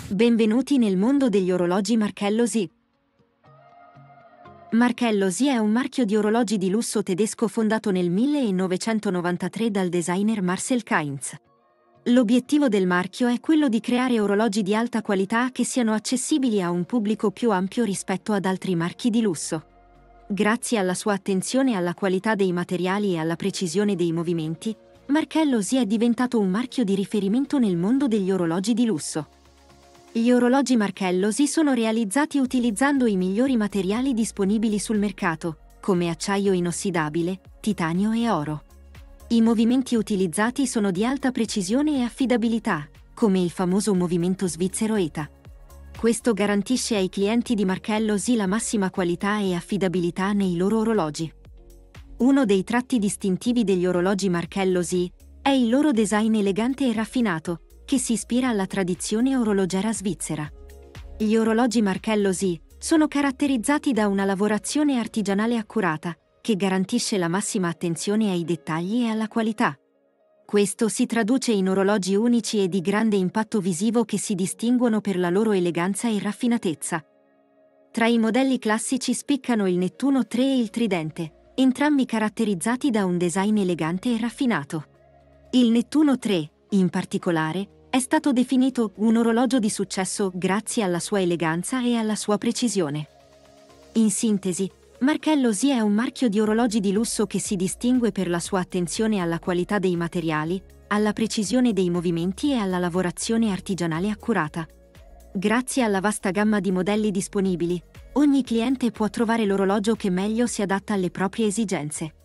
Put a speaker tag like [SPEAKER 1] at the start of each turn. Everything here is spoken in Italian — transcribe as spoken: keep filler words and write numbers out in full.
[SPEAKER 1] Benvenuti nel mondo degli orologi Markello Z. Markello Z è un marchio di orologi di lusso tedesco fondato nel millenovecentonovantatré dal designer Marcel Kainz. L'obiettivo del marchio è quello di creare orologi di alta qualità che siano accessibili a un pubblico più ampio rispetto ad altri marchi di lusso. Grazie alla sua attenzione alla qualità dei materiali e alla precisione dei movimenti, Markello Z è diventato un marchio di riferimento nel mondo degli orologi di lusso. Gli orologi Markello Z sono realizzati utilizzando i migliori materiali disponibili sul mercato, come acciaio inossidabile, titanio e oro. I movimenti utilizzati sono di alta precisione e affidabilità, come il famoso movimento svizzero E T A. Questo garantisce ai clienti di Markello Z la massima qualità e affidabilità nei loro orologi. Uno dei tratti distintivi degli orologi Markello Z è il loro design elegante e raffinato, che si ispira alla tradizione orologera svizzera. Gli orologi Markello Z sono caratterizzati da una lavorazione artigianale accurata, che garantisce la massima attenzione ai dettagli e alla qualità. Questo si traduce in orologi unici e di grande impatto visivo che si distinguono per la loro eleganza e raffinatezza. Tra i modelli classici spiccano il Nettuno tre e il Tridente, entrambi caratterizzati da un design elegante e raffinato. Il Nettuno tre, in particolare, è stato definito un orologio di successo grazie alla sua eleganza e alla sua precisione. In sintesi, Markello Z è un marchio di orologi di lusso che si distingue per la sua attenzione alla qualità dei materiali, alla precisione dei movimenti e alla lavorazione artigianale accurata. Grazie alla vasta gamma di modelli disponibili, ogni cliente può trovare l'orologio che meglio si adatta alle proprie esigenze.